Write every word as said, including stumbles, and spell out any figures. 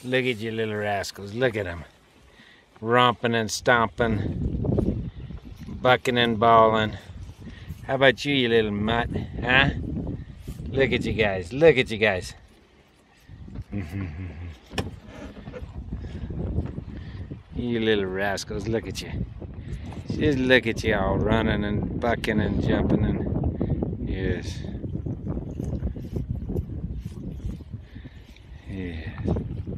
Look at you little rascals. Look at them. Romping and stomping. Bucking and bawling. How about you, you little mutt? Huh? Look at you guys. Look at you guys. You little rascals. Look at you. Just look at you all running and bucking and jumping and yes. Yes.